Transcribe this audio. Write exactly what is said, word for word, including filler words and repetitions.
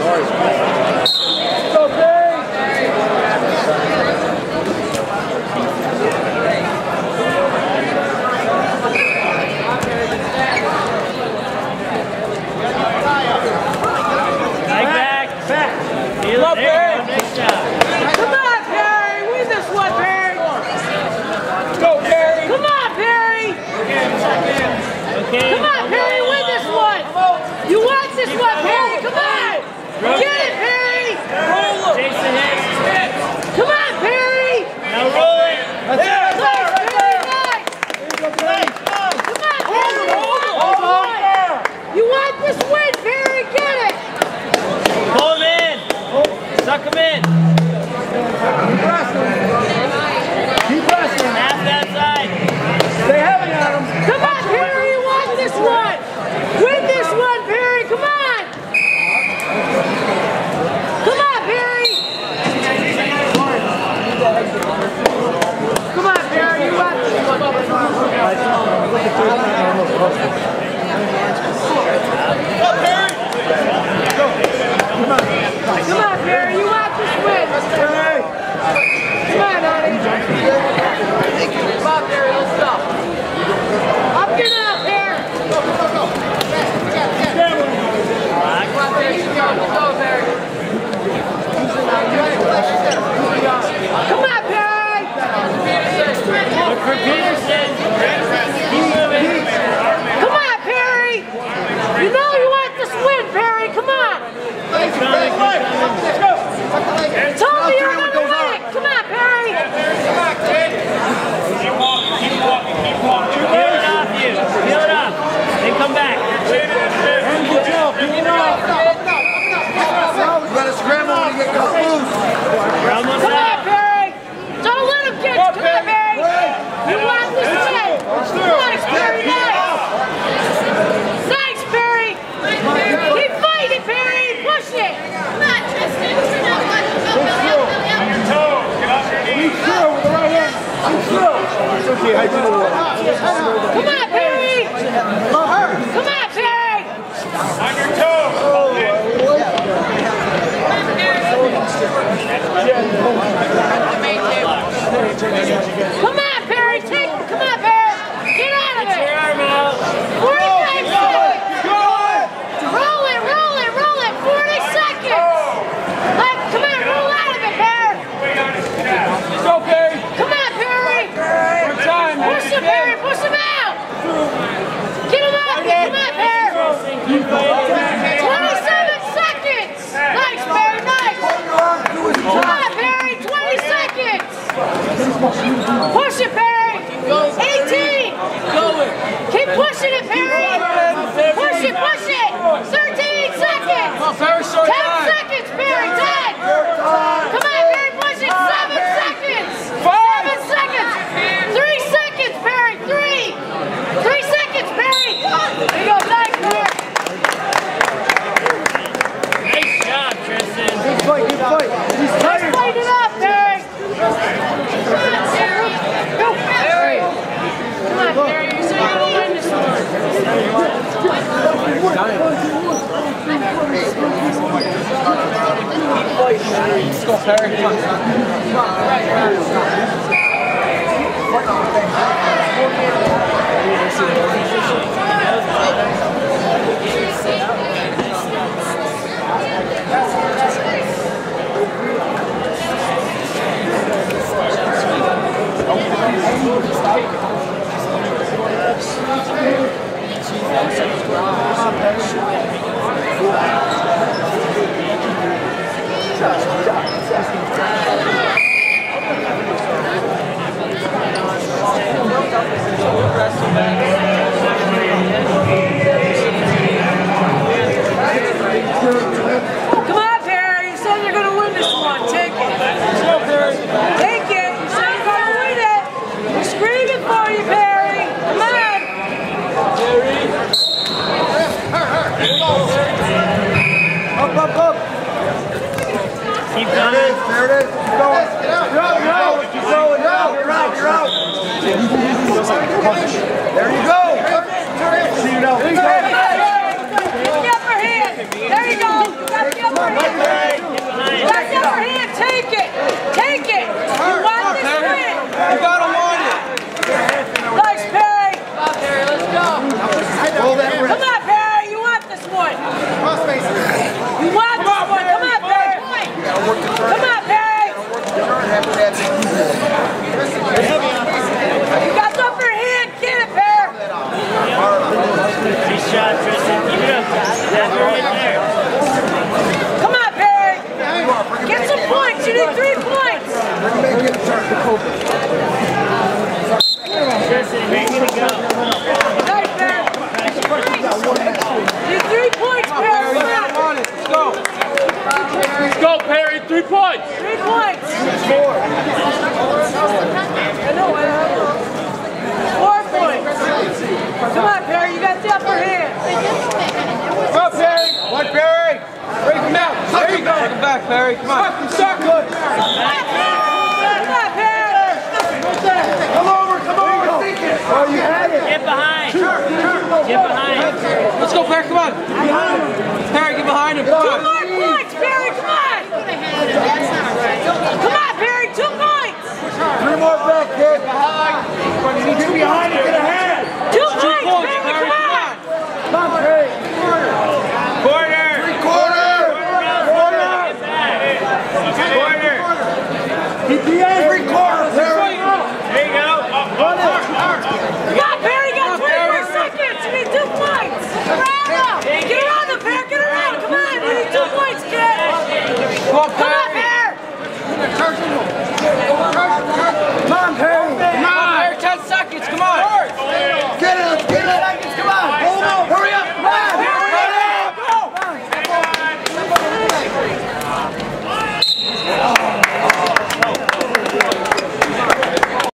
Push it, Perry! eighteen! Keep pushing it, Perry! Push it, push it! thirteen seconds! ten seconds, Perry! ten! Come on, Perry, push it! seven seconds! seven seconds! three seconds, Perry! three! three seconds, Perry! There you go, nice, Perry! Nice job, Tristan! Good fight, good fight! He's tired! Fight it up, Perry! Go, Perry! Come on, Perry, you said you're going to win this one. Let's go, Perry. Come on. You want this one. Come on, Perry. Come on, Perry. You got the upper hand. Get it, Perry. Nice shot, Tristan. Keep it up. Have her right there. Come on, Perry. Get some points. You need three points. Tristan, where you gonna go? Nice, Perry. You need three points, Perry. Come on. Let's go. Let's go, Perry. Three points. Three points. Four. I know, I know. Four points. Come on, Perry. You got the upper hand. Come on, Perry. One, Perry. Break him out. There you go. Take him back, Perry. Come on. Start good. Come on, Perry. Come over. Come over. Oh, you had it. Get behind. Get behind. Let's go, Perry. Come on. Perry, get behind him. Come Two on. more points, Perry. Come on. Come on, Perry. Two points. Three more back, kid. You need two behind and get ahead. Two points, Perry. Come on. Come on, Perry. Quarter. Three quarter. Quarter. Quarter. Three quarter, Perry. There you go. Come on, Perry. You got twenty-four seconds. You need two points. Get around him, Perry. Get around him. Come on. You need two points, kid. Come on, Perry.